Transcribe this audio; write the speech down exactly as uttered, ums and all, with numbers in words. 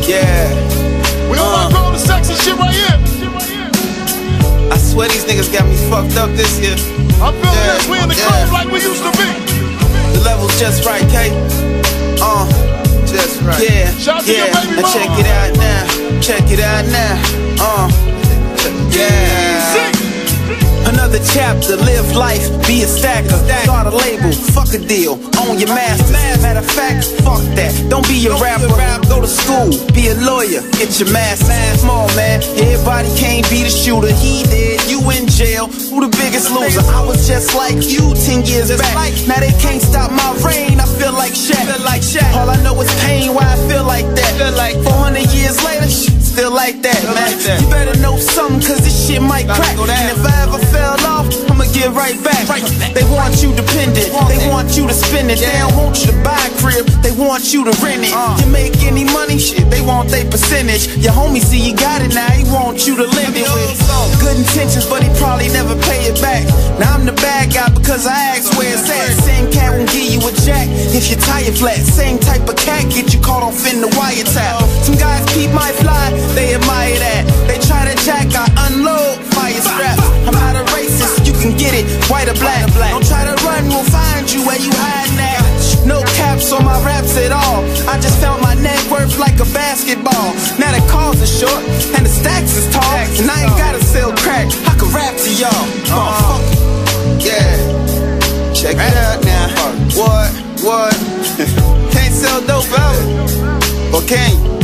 Yeah. We on uh. all the sexy shit right here. I swear these niggas got me fucked up this year. I'm feeling yeah. this. We in the yeah. club like we used to be. The level's just right, K. Uh, just right. Yeah, Shout to yeah. your baby Now mama. check it out now. Check it out now. Uh, yeah. Another chapter, live life, be a stacker. Start a label, fuck a deal, own your masters. Matter of fact, fuck that, don't be a rapper. Go to school, be a lawyer, get your master's. Small man, everybody can't be the shooter. He did, you in jail, who the biggest loser? I was just like you ten years back. Now they can't stop my reign, I feel like Shaq. All I know is pain, why I feel like that. four hundred years later, still like that, man. You better know something, cause this shit might crack. And if I ever fell off, I'ma get right back. They want you dependent, they want you to spend it. They don't want you to buy a crib, they want you to rent it. You make any money, shit, they want their percentage. Your homie see you got it now, he want you to lend it with good intentions, but he probably never pay it back. Now I'm the bad guy because I asked where it's at. Same cat won't give you a jack if your tire flat. Same type of cat get you caught off in the wiretap. Some guys keep my fly, they admire that. They try to jack, I unload fire straps. I'm not a racist, you can get it, white or black. Don't try to run, we'll find you where you hiding at. No caps on my raps at all. I just found my net worth like a basketball. Now the cars are short and the stacks is tall, and I ain't gotta sell crack, I can rap to y'all. Uh, yeah, check it out now. What, what? Can't sell dope out, or can you?